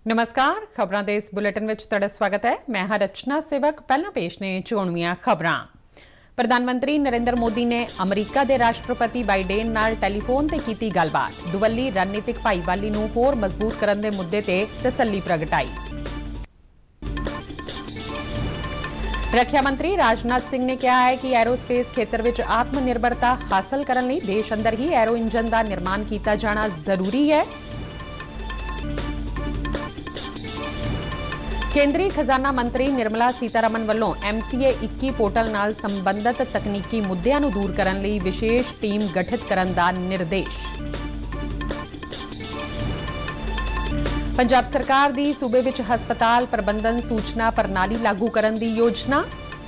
नमस्कार, खबरां दे इस बुलेटिन विच तुहाडा स्वागत है। मैं हां रचना सेवक। पहला पेश ने चोणवीआं खबरां। प्रधानमंत्री नरेंद्र मोदी ने अमरीका के राष्ट्रपति बाइडेन नाल टैलीफोन ते कीती गलबात। दुवल्ली रणनीतिक भाईवाली नूं होर मजबूत करन दे मुद्दे ते तसल्ली प्रगटाई। रक्षा मंत्री राजनाथ सिंह ने कहा है कि एरोस्पेस खेतर विच आत्मनिर्भरता हासिल करने लई देश अंदर ही एरो इंजन का निर्माण किया जाना जरूरी है। केंद्रीय खजाना मंत्री निर्मला सीतारमण वालों MCA 21 पोर्टल नाल संबंधित तकनीकी मुद्दों को दूर करने लई विशेष टीम गठित करने का निर्देश। पंजाब सरकार दी सूबे विच हस्पताल प्रबंधन सूचना प्रणाली लागू करने की योजना।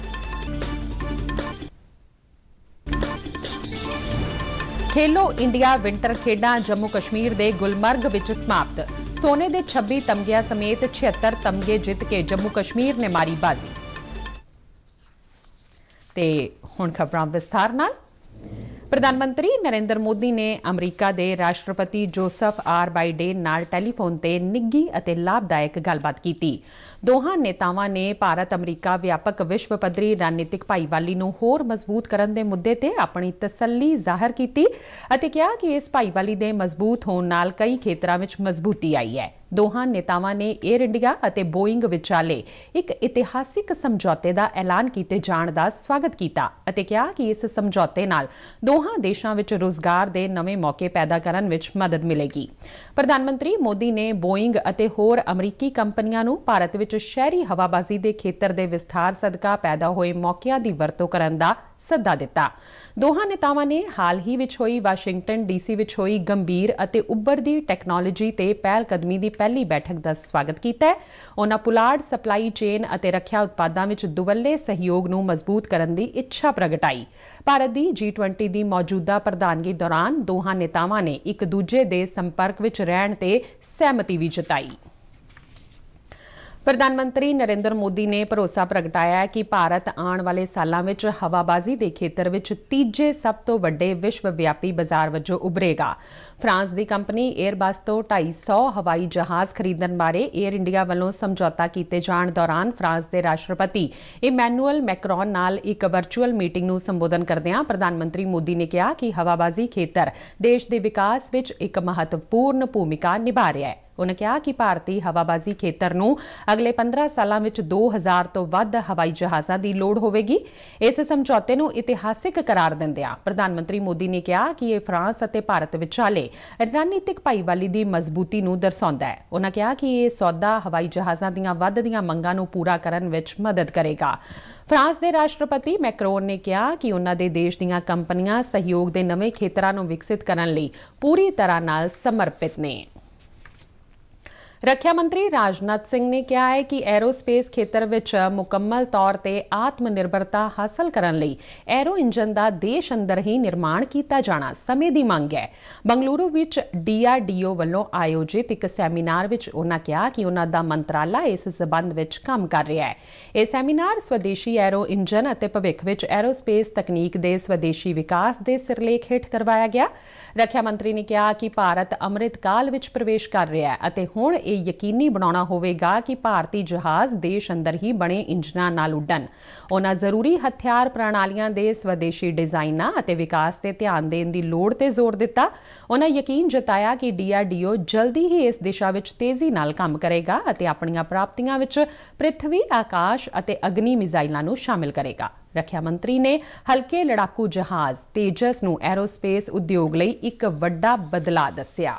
खेलो इंडिया विंटर खेडां जम्मू कश्मीर के गुलमर्ग विच समाप्त। सोने के 26 तमगिया समेत 76 तमगे जित के जम्मू कश्मीर ने मारी बाजी। ते हुण खबरां विस्तार नाल। प्रधानमंत्री नरेंद्र मोदी ने अमरीका के राष्ट्रपति जोसेफ आर बाइडेन नाल टैलीफोन ते निੱਘੀ ਅਤੇ लाभदायक गलबात की। दोहां नेतावां ने भारत अमरीका व्यापक विश्व पद्धरी रणनीतिक भाईवाली नूं होर मजबूत करन दे मुद्दे ते अपनी तसल्ली जाहिर की ਅਤੇ कहा कि इस भाईवाली दे मजबूत होण नाल कई खेतरां विच मजबूती आई है। दोहां नेतावां ने एयर इंडिया ਅਤੇ बोइंग विचाले एक इतिहासिक समझौते का ऐलान किए जाण का स्वागत किया ਅਤੇ कहा कि इस समझौते नाल दोहां देशां विच रोजगार के नवे मौके पैदा करन विच मदद मिलेगी। प्रधानमंत्री मोदी ने बोइंग ਅਤੇ होर अमरीकी कंपनियां नूं भारत विच शहरी हवाबाजी के खेतर के विस्तार सदका पैदा होए मौकों की वरतों करन दा सद्दा दिता। दोहां नेतावां ने हाल ही विच होई वाशिंगटन DC विच होई गंभीर ਅਤੇ उभरदी टैक्नोलॉजी ते पहलकदमी की पहली बैठक का स्वागत किया। उन्हां पुलाड़ सप्लाई चेन ਅਤੇ रखिया उत्पादां विच दुवल्ले सहयोग नूं मजबूत करन दी इच्छा प्रगटाई। भारत की G20 की मौजूदा प्रधानगी दौरान दोहां नेतावां ने एक दूजे के संपर्क विच रहण ते सहमति भी जताई। प्रधानमंत्री नरेंद्र मोदी ने भरोसा प्रगटाया कि भारत आने वाले सालों में हवाबाजी के खेतर में तीजे सब तो वड्डे विश्वव्यापी बाजार वजों उभरेगा। फ्रांस की कंपनी एयरबस तो 250 हवाई जहाज खरीदण बारे एयर इंडिया वालों समझौता किए जाण दौरान फ्रांस के राष्ट्रपति इमैनुअल मैक्रोन नाल एक वर्चुअल मीटिंग नूं संबोधन करदिआं प्रधानमंत्री मोदी ने कहा कि हवाबाजी खेतर देश के विकास विच एक महत्वपूर्ण भूमिका निभा रहा है। उन्होंने कहा कि भारतीय हवाबाजी खेतर नूं अगले 15 सालों में 2000 तो वध हवाई जहाज़ों की लोड़ होगी। इस समझौते नूं इतिहासिक करार दिंदिआं प्रधानमंत्री मोदी ने कहा कि यह फ्रांस और भारत विचाले रणनीतिक भाईवाली की मजबूती नूं दर्शाउंदा है। उन्होंने कहा कि यह सौदा हवाई जहाज़ों दीआं वधदिआं मंगां नूं पूरा करन विच मदद करेगा। फ्रांस के राष्ट्रपति मैक्रोन ने कहा कि उन्हां दे देश दीआं कंपनियां सहयोग के नवे खेतरां नूं विकसित करन लई पूरी तरह नाल समर्पित ने। रक्षा मंत्री राजनाथ सिंह ने कहा है कि एरोस्पेस खेतर विच मुकम्मल तौर पर आत्मनिर्भरता हासिल करने लई एरो इंजन का देश अंदर ही निर्माण किया जाना समय की मंग है। बंगलुरु विच DRDO वालों आयोजित एक सैमीनार विच उन्होंने कहा कि उन्हों का मंत्राला इस संबंध विच काम कर रहा है। यह सैमीनार स्वदेशी एरो इंजन और भविख विच एरोस्पेस तकनीक के स्वदेशी विकास के सिरलेख हेठ करवाया गया। रक्षा मंत्री ने कहा कि भारत अमृत काल विच प्रवेश कर रहा है और हुण ਇਹ ਯਕੀਨੀ ਬਣਾਉਣਾ ਹੋਵੇਗਾ कि भारतीय जहाज़ देश अंदर ही बने इंजनां नाल उड्डण। उन्हां जरूरी हथियार प्रणालियां दे स्वदेशी डिजाइनां ਅਤੇ विकास ते ध्यान देण दी लोड़ ते जोर दिता। उन्हां यकीन जताया कि DRDO जल्दी ही इस दिशा विच तेजी नाल काम करेगा ਅਤੇ ਆਪਣੀਆਂ ਪ੍ਰਾਪਤੀਆਂ विच पृथ्वी आकाश ਅਤੇ अग्नि मिसाइलां नूं शामिल करेगा। रक्षा मंत्री ने हल्के लड़ाकू जहाज़ तेजस नूं एरोस्पेस उद्योग लई एक वड्डा बदलाव दस्सिया।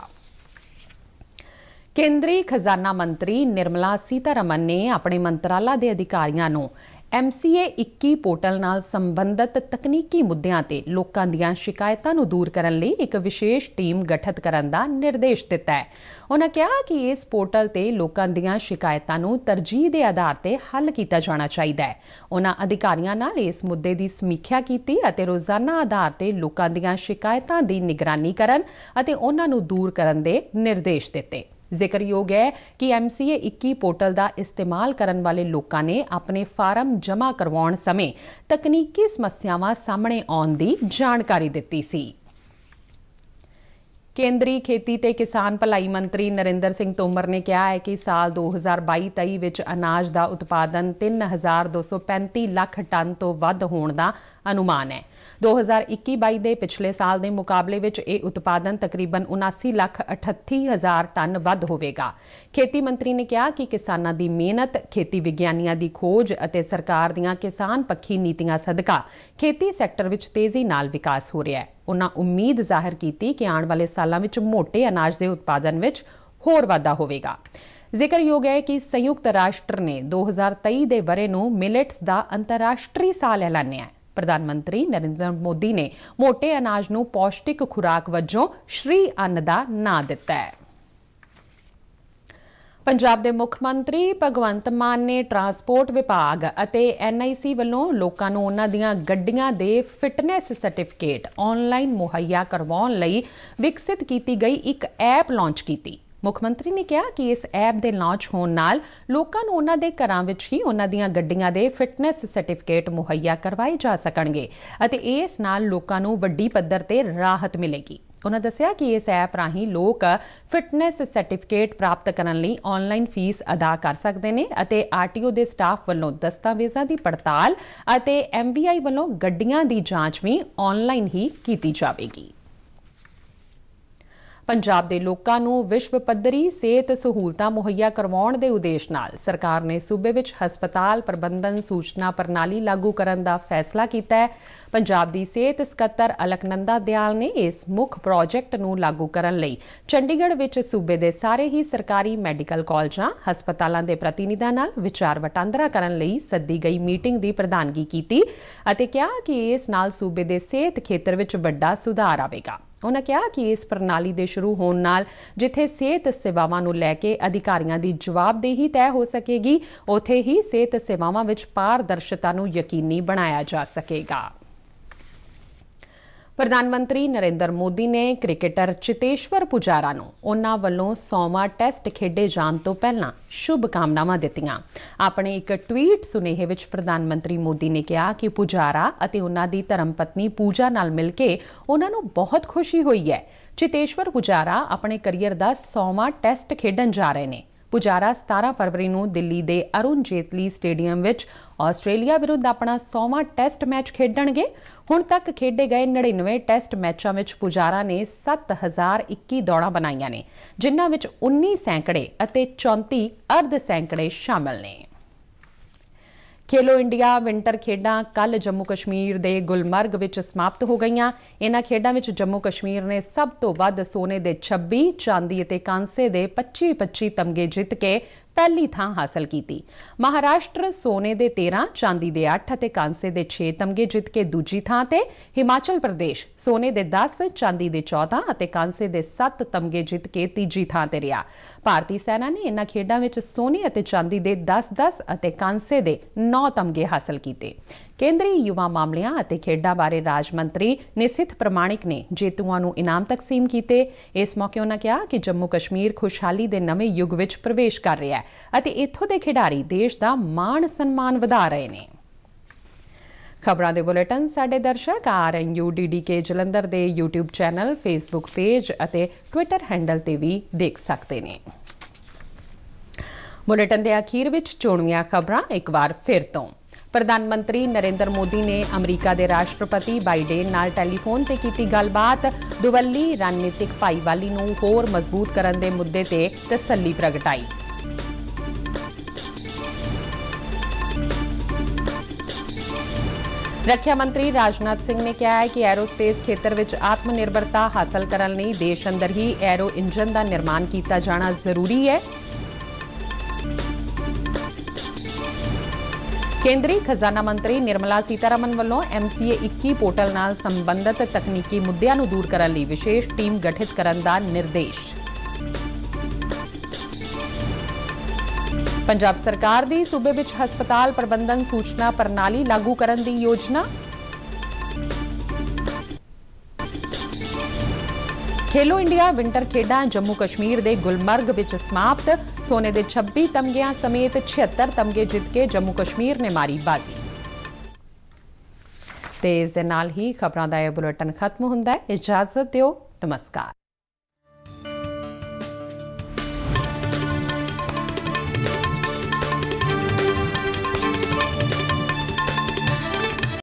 केंद्रीय खजाना मंत्री निर्मला सीतारमण ने अपने मंत्राला के अधिकारियों को MCA 21 पोर्टल नाल संबंधित तकनीकी मुद्दों ते लोकां दीआं शिकायतां नूं दूर करन लई एक विशेष टीम गठित करन दा निर्देश दिता है। उन्होंने कहा कि इस पोर्टल ते लोकां दीआं शिकायतां नूं तरजीह के आधार ते हल किया जाना चाहिए है। उन्हां अधिकारियों नाल इस मुद्दे की समीक्षा की और रोजाना आधार ते लोकां दीआं शिकायतां दी निगरानी करन अते उन्हां नूं दूर करन दे निर्देश दिते। जिक्रयोग है कि MCA 21 पोर्टल का इस्तेमाल करने वाले लोगों ने अपने फार्म जमा करवाउण समय तकनीकी समस्यावां सामने आउण दी जानकारी दित्ती सी। ਕੇਂਦਰੀ ਖੇਤੀ ਤੇ ਕਿਸਾਨ ਭਲਾਈ ਮੰਤਰੀ ਨਰਿੰਦਰ ਸਿੰਘ ਤੋਮਰ ਨੇ ਕਿਹਾ ਹੈ ਕਿ ਸਾਲ 2022-23 ਵਿੱਚ ਅਨਾਜ ਦਾ ਉਤਪਾਦਨ 3,235 ਲੱਖ ਟਨ ਤੋਂ ਵੱਧ ਹੋਣ ਦਾ ਅਨੁਮਾਨ ਹੈ। 2021-22 ਦੇ ਪਿਛਲੇ ਸਾਲ ਦੇ ਮੁਕਾਬਲੇ ਵਿੱਚ ਇਹ ਉਤਪਾਦਨ ਤਕਰੀਬਨ 79,38,000 ਟਨ ਵੱਧ ਹੋਵੇਗਾ। ਖੇਤੀ ਮੰਤਰੀ ਨੇ ਕਿਹਾ ਕਿ ਕਿਸਾਨਾਂ ਦੀ ਮਿਹਨਤ, ਖੇਤੀ ਵਿਗਿਆਨੀਆਂ ਦੀ ਖੋਜ ਅਤੇ ਸਰਕਾਰ ਦੀਆਂ ਕਿਸਾਨ ਪੱਖੀ ਨੀਤੀਆਂ ਸਦਕਾ ਖੇਤੀ ਸੈਕਟਰ ਵਿੱਚ ਤੇਜ਼ੀ ਨਾਲ ਵਿਕਾਸ ਹੋ ਰਿਹਾ ਹੈ। ਉਨ੍ਹਾਂ ਉਮੀਦ ਜ਼ਾਹਿਰ ਕੀਤੀ ਕਿ ਆਉਣ ਵਾਲੇ ਸਾਲਾਂ ਵਿੱਚ ਮੋਟੇ ਅਨਾਜ ਦੇ ਉਤਪਾਦਨ ਵਿੱਚ ਹੋਰ ਵਾਧਾ ਹੋਵੇਗਾ। ਜ਼ਿਕਰਯੋਗ ਹੈ ਕਿ ਸੰਯੁਕਤ ਰਾਸ਼ਟਰ ਨੇ 2023 ਦੇ ਵਰ੍ਹੇ ਨੂੰ ਮਿਲਟਸ ਦਾ ਅੰਤਰਰਾਸ਼ਟਰੀ ਸਾਲ ਐਲਾਨਿਆ ਹੈ। ਪ੍ਰਧਾਨ ਮੰਤਰੀ ਨਰਿੰਦਰ ਮੋਦੀ ਨੇ ਮੋਟੇ ਅਨਾਜ ਨੂੰ ਪੌਸ਼ਟਿਕ ਖੁਰਾਕ ਵਜੋਂ ਸ਼੍ਰੀ ਅੰਨ ਦਾ ਨਾਂ ਦਿੱਤਾ ਹੈ। ਪੰਜਾਬ ਦੇ ਮੁੱਖ ਮੰਤਰੀ ਭਗਵੰਤ ਮਾਨ ਨੇ ਟਰਾਂਸਪੋਰਟ ਵਿਭਾਗ ਅਤੇ NIC ਵੱਲੋਂ ਲੋਕਾਂ ਨੂੰ ਉਹਨਾਂ ਦੀਆਂ ਗੱਡੀਆਂ ਦੇ ਫਿਟਨੈਸ ਸਰਟੀਫਿਕੇਟ ਆਨਲਾਈਨ ਮੁਹੱਈਆ ਕਰਵਾਉਣ ਲਈ ਵਿਕਸਿਤ ਕੀਤੀ ਗਈ ਇੱਕ ਐਪ ਲਾਂਚ ਕੀਤੀ। ਮੁੱਖ ਮੰਤਰੀ ਨੇ ਕਿਹਾ ਕਿ ਇਸ ਐਪ ਦੇ ਲਾਂਚ ਹੋਣ ਨਾਲ ਲੋਕਾਂ ਨੂੰ ਉਹਨਾਂ ਦੇ ਘਰਾਂ ਵਿੱਚ ਹੀ ਉਹਨਾਂ ਦੀਆਂ ਗੱਡੀਆਂ ਦੇ ਫਿਟਨੈਸ ਸਰਟੀਫਿਕੇਟ ਮੁਹੱਈਆ ਕਰਵਾਏ ਜਾ ਸਕਣਗੇ ਅਤੇ ਇਸ ਨਾਲ ਲੋਕਾਂ ਨੂੰ ਵੱਡੀ ਪੱਧਰ ਤੇ ਰਾਹਤ ਮਿਲੇਗੀ। ਉਨ੍ਹਾਂ ਦੱਸਿਆ ਕਿ ਇਸ ਐਪ ਰਾਹੀਂ ਲੋਕ ਫਿਟਨੈਸ ਸਰਟੀਫਿਕੇਟ ਪ੍ਰਾਪਤ ਕਰਨ ਲਈ ਆਨਲਾਈਨ ਫੀਸ ਅਦਾ ਕਰ ਸਕਦੇ ਨੇ ਅਤੇ RTO ਦੇ ਸਟਾਫ ਵੱਲੋਂ ਦਸਤਾਵੇਜ਼ਾਂ ਦੀ ਪੜਤਾਲ ਅਤੇ MVI ਵੱਲੋਂ ਗੱਡੀਆਂ ਦੀ ਜਾਂਚ ਵੀ ਆਨਲਾਈਨ ਹੀ ਕੀਤੀ ਜਾਵੇਗੀ। ਪੰਜਾਬ ਦੇ ਲੋਕਾਂ ਨੂੰ ਵਿਸ਼ਵ ਪੱਧਰੀ ਸਿਹਤ ਸਹੂਲਤਾਂ ਮੁਹੱਈਆ ਕਰਵਾਉਣ ਦੇ ਉਦੇਸ਼ ਨਾਲ ਸਰਕਾਰ ਨੇ ਸੂਬੇ ਵਿੱਚ ਹਸਪਤਾਲ ਪ੍ਰਬੰਧਨ ਸੂਚਨਾ ਪ੍ਰਣਾਲੀ ਲਾਗੂ ਕਰਨ ਦਾ ਫੈਸਲਾ ਕੀਤਾ ਹੈ। ਪੰਜਾਬ ਦੀ ਸਿਹਤ ਸਕੱਤਰ ਅਲਕਨੰਦਾ ਦਿਆਲ ਨੇ ਇਸ ਮੁੱਖ ਪ੍ਰੋਜੈਕਟ ਨੂੰ ਲਾਗੂ ਕਰਨ ਲਈ ਚੰਡੀਗੜ੍ਹ ਵਿੱਚ ਸੂਬੇ ਦੇ ਸਾਰੇ ਹੀ ਸਰਕਾਰੀ ਮੈਡੀਕਲ ਕਾਲਜਾਂ, ਹਸਪਤਾਲਾਂ ਦੇ ਪ੍ਰਤੀਨਿਧਾਂ ਨਾਲ ਵਿਚਾਰ ਵਟਾਂਦਰਾ ਕਰਨ ਲਈ ਸੱਦੀ ਗਈ ਮੀਟਿੰਗ ਦੀ ਪ੍ਰਧਾਨਗੀ ਕੀਤੀ ਅਤੇ ਕਿਹਾ ਕਿ ਇਸ ਨਾਲ ਸੂਬੇ ਦੇ ਸਿਹਤ ਖੇਤਰ ਵਿੱਚ ਵੱਡਾ ਸੁਧਾਰ ਆਵੇਗਾ। ਉਨ੍ਹਾਂ ਕਿਹਾ ਕਿ ਇਸ ਪ੍ਰਣਾਲੀ ਦੇ ਸ਼ੁਰੂ ਹੋਣ ਨਾਲ ਜਿੱਥੇ ਸਿਹਤ ਸੇਵਾਵਾਂ ਨੂੰ ਲੈ ਕੇ ਅਧਿਕਾਰੀਆਂ ਦੀ ਜਵਾਬਦੇਹੀ ਤੈਅ ਹੋ ਸਕੇਗੀ, ਉੱਥੇ ਹੀ ਸਿਹਤ ਸੇਵਾਵਾਂ ਵਿੱਚ ਪਾਰਦਰਸ਼ਤਾ ਨੂੰ ਯਕੀਨੀ ਬਣਾਇਆ ਜਾ ਸਕੇਗਾ। ਪ੍ਰਧਾਨ ਮੰਤਰੀ ਨਰਿੰਦਰ ਮੋਦੀ ਨੇ ਕ੍ਰਿਕਟਰ ਚਿਤੇਸ਼ਵਰ ਪੁਜਾਰਾ ਨੂੰ ਉਨ੍ਹਾਂ ਵੱਲੋਂ 100ਵਾਂ ਟੈਸਟ ਖੇਡੇ ਜਾਣ ਤੋਂ ਪਹਿਲਾਂ ਸ਼ੁਭ ਕਾਮਨਾਵਾਂ ਦਿੱਤੀਆਂ। ਆਪਣੇ ਇੱਕ ਟਵੀਟ ਸੁਨੇਹੇ ਵਿੱਚ ਪ੍ਰਧਾਨ ਮੰਤਰੀ ਮੋਦੀ ਨੇ ਕਿਹਾ ਕਿ ਪੁਜਾਰਾ ਅਤੇ ਉਨ੍ਹਾਂ ਦੀ ਧਰਮ ਪਤਨੀ ਪੂਜਾ ਨਾਲ ਮਿਲ ਕੇ ਉਨ੍ਹਾਂ ਨੂੰ ਬਹੁਤ ਖੁਸ਼ੀ ਹੋਈ ਹੈ। ਚਿਤੇਸ਼ਵਰ ਪੁਜਾਰਾ ਆਪਣੇ ਕਰੀਅਰ ਦਾ 100ਵਾਂ ਟੈਸਟ ਖੇਡਣ ਜਾ ਰਹੇ ਨੇ। ਪੁਜਾਰਾ 17 ਫਰਵਰੀ ਨੂੰ ਦਿੱਲੀ ਦੇ ਅਰੁਣ ਜੇਤਲੀ ਸਟੇਡੀਅਮ ਵਿੱਚ ਆਸਟ੍ਰੇਲੀਆ ਵਿਰੁੱਧ ਆਪਣਾ 100ਵਾਂ ਟੈਸਟ ਮੈਚ ਖੇਡਣਗੇ। ਹੁਣ ਤੱਕ ਖੇਡੇ ਗਏ 99 ਟੈਸਟ ਮੈਚਾਂ ਵਿੱਚ ਪੁਜਾਰਾ ਨੇ 7021 ਦੌੜਾਂ ਬਣਾਈਆਂ ਨੇ, ਜਿਨ੍ਹਾਂ ਵਿੱਚ 19 ਸੈਂਕੜੇ ਅਤੇ 34 ਅਰਧ ਸੈਂਕੜੇ ਸ਼ਾਮਲ ਨੇ। ਖੇਲੋ ਇੰਡੀਆ ਵਿੰਟਰ ਖੇਡਾਂ ਕੱਲ੍ਹ ਜੰਮੂ ਕਸ਼ਮੀਰ ਦੇ ਗੁਲਮਰਗ ਵਿੱਚ ਸਮਾਪਤ ਹੋ ਗਈਆਂ। ਇਨ੍ਹਾਂ ਖੇਡਾਂ ਵਿੱਚ ਜੰਮੂ ਕਸ਼ਮੀਰ ਨੇ ਸਭ ਤੋਂ ਵੱਧ ਸੋਨੇ ਦੇ 26, ਚਾਂਦੀ ਅਤੇ ਕਾਂਸੇ ਦੇ 25-25 ਤਮਗੇ ਜਿੱਤ ਕੇ ਪਹਿਲੀ ਥਾਂ ਹਾਸਲ ਕੀਤੀ। ਮਹਾਰਾਸ਼ਟਰ ਸੋਨੇ ਦੇ 13, ਚਾਂਦੀ ਦੇ 8 ਅਤੇ ਕਾਂਸੇ ਦੇ 6 ਤਮਗੇ ਜਿੱਤ ਕੇ ਦੂਜੀ ਥਾਂ ਤੇ। ਹਿਮਾਚਲ ਪ੍ਰਦੇਸ਼ ਸੋਨੇ ਦੇ 10, ਚਾਂਦੀ ਦੇ 14 ਅਤੇ ਕਾਂਸੇ ਦੇ 7 ਤਮਗੇ ਜਿੱਤ ਕੇ ਤੀਜੀ ਥਾਂ ਤੇ ਰਿਹਾ। ਭਾਰਤੀ ਸੈਨਾ ਨੇ ਇਨ੍ਹਾਂ ਖੇਡਾਂ ਵਿੱਚ ਸੋਨੇ ਅਤੇ ਚਾਂਦੀ ਦੇ 10-10 ਅਤੇ ਕਾਂਸੇ ਦੇ 9 ਤਮਗੇ ਹਾਸਲ ਕੀਤੇ। ਕੇਂਦਰੀ ਯੁਵਾ ਮਾਮਲਿਆਂ ਅਤੇ ਖੇਡਾਂ ਬਾਰੇ ਰਾਜ ਮੰਤਰੀ ਨਿਸਿਤ ਪ੍ਰਮਾਣਿਕ ਨੇ ਜੇਤੂਆਂ ਨੂੰ ਇਨਾਮ ਤਕਸੀਮ ਕੀਤੇ। ਇਸ ਮੌਕੇ ਉਨ੍ਹਾਂ ਕਿਹਾ ਕਿ ਜੰਮੂ ਕਸ਼ਮੀਰ ਖੁਸ਼ਹਾਲੀ ਦੇ ਨਵੇਂ ਯੁੱਗ ਵਿੱਚ ਪ੍ਰਵੇਸ਼ ਕਰ ਰਿਹਾ ਹੈ ਅਤੇ ਇੱਥੋਂ ਦੇ ਖਿਡਾਰੀ ਦੇਸ਼ ਦਾ ਮਾਣ ਸਨਮਾਨ ਵਧਾ ਰਹੇ ਨੇ। ਖਬਰਾਂ ਦੇ ਬੁਲੇਟਿਨ ਸਾਡੇ ਦਰਸ਼ਕ RNUDDK ਜਲੰਧਰ ਦੇ YouTube ਚੈਨਲ, Facebook ਪੇਜ ਅਤੇ Twitter ਹੈਂਡਲ ਤੇ ਵੀ ਦੇਖ ਸਕਦੇ ਨੇ। ਬੁਲੇਟਿਨ ਦੇ ਅਖੀਰ ਵਿੱਚ ਚੋਣਵੀਆਂ ਖਬਰਾਂ ਇੱਕ ਵਾਰ ਫਿਰ ਤੋਂ। ਪ੍ਰਧਾਨ ਮੰਤਰੀ ਨਰਿੰਦਰ ਮੋਦੀ ਨੇ ਅਮਰੀਕਾ ਦੇ ਰਾਸ਼ਟਰਪਤੀ ਬਾਈਡਨ ਨਾਲ ਟੈਲੀਫੋਨ ਤੇ ਕੀਤੀ ਗੱਲਬਾਤ। ਦੁਵੱਲੀ ਰਣਨੀਤਿਕ ਭਾਈਵਾਲੀ ਨੂੰ ਹੋਰ ਮਜ਼ਬੂਤ ਕਰਨ ਦੇ ਮੁੱਦੇ ਤੇ ਤਸੱਲੀ ਪ੍ਰਗਟਾਈ। ਰੱਖਿਆ ਮੰਤਰੀ ਰਾਜਨਾਥ ਸਿੰਘ ਨੇ ਕਿਹਾ ਹੈ ਕਿ ਐਰੋਸਪੇਸ ਖੇਤਰ ਵਿੱਚ ਆਤਮ ਨਿਰਭਰਤਾ ਹਾਸਲ ਕਰਨ ਲਈ ਦੇਸ਼ ਅੰਦਰ ਹੀ ਐਰੋ ਇੰਜਨ ਦਾ ਨਿਰਮਾਣ ਕੀਤਾ ਜਾਣਾ ਜ਼ਰੂਰੀ ਹੈ। ਕੇਂਦਰੀ ਖਜ਼ਾਨਾ ਮੰਤਰੀ ਨਿਰਮਲਾ ਸੀਤਾਰਮਨ ਵੱਲੋਂ MCA 21 ਪੋਰਟਲ ਨਾਲ ਸੰਬੰਧਿਤ ਤਕਨੀਕੀ ਮੁੱਦਿਆਂ ਨੂੰ ਦੂਰ ਕਰਨ ਲਈ ਵਿਸ਼ੇਸ਼ ਟੀਮ ਗਠਿਤ ਕਰਨ ਦਾ ਨਿਰਦੇਸ਼। ਪੰਜਾਬ ਸਰਕਾਰ ਦੀ ਸੂਬੇ ਵਿੱਚ ਹਸਪਤਾਲ ਪ੍ਰਬੰਧਨ ਸੂਚਨਾ ਪ੍ਰਣਾਲੀ ਲਾਗੂ ਕਰਨ ਦੀ ਯੋਜਨਾ। ਖੇਲੋ ਇੰਡੀਆ ਵਿੰਟਰ ਖੇਡਾਂ ਜੰਮੂ ਕਸ਼ਮੀਰ ਦੇ ਗੁਲਮਰਗ ਵਿੱਚ ਸਮਾਪਤ। ਸੋਨੇ ਦੇ 26 ਤਮਗਿਆਂ ਸਮੇਤ 76 ਤਮਗੇ ਜਿੱਤ ਕੇ ਜੰਮੂ ਕਸ਼ਮੀਰ ਨੇ ਮਾਰੀ ਬਾਜ਼ੀ। ਤੇ ਇਸ ਦੇ ਨਾਲ ਹੀ ਖਬਰਾਂ ਦਾ ਇਹ ਬੁਲੇਟਿਨ ਖਤਮ ਹੁੰਦਾ ਹੈ। ਇਜਾਜ਼ਤ ਦਿਓ, ਨਮਸਕਾਰ।